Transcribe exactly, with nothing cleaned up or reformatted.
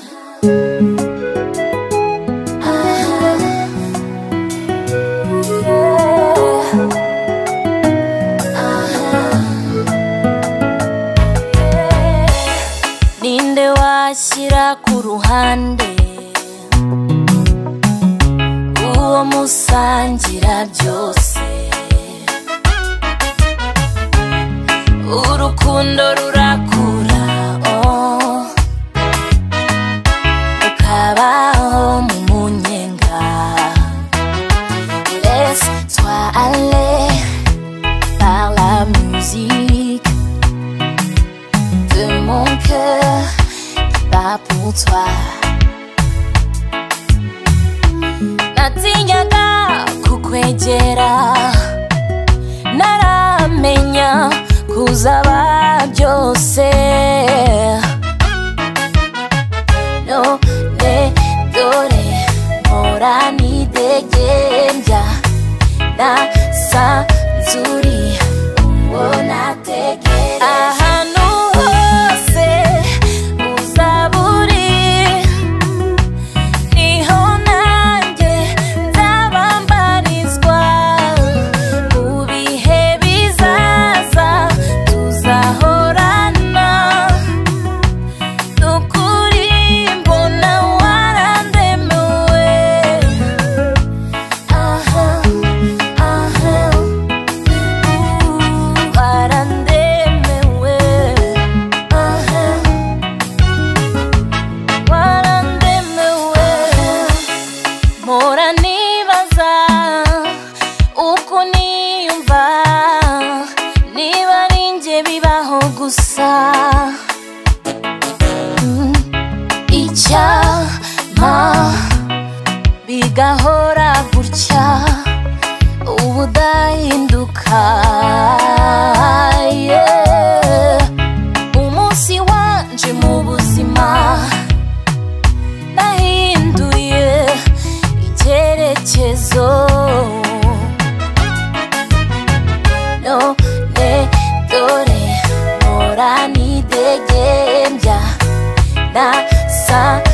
Ninde washyira ku ruhande uwo musangira byose, urukundo rurakura oh, ukabaho mu munyenga. Laisse-toi aller par la musique de mon cœur qui bat pour toi. Natinyaga kukwegera, naramenya kuzaba byose. None dore mpora nidegembya, nasanzuri uwo nategereje. Ahantu hose uzaba uri, niho nanjye nzabambarizwa. Mu bihe bizaza tuzahorana, nukuri mbona warandemewe. Aha, aha, uh, warandemewe. Aha, warandemewe. Mpora nibaza uko niyumva, niba ari njye bibaho gusa. Mm, icyampa bigahora gutya ubudahinduka. Yeah. Umunsi wanje mu buzima nahinduye icyerekezo. None dore mpora nidegembya, nasa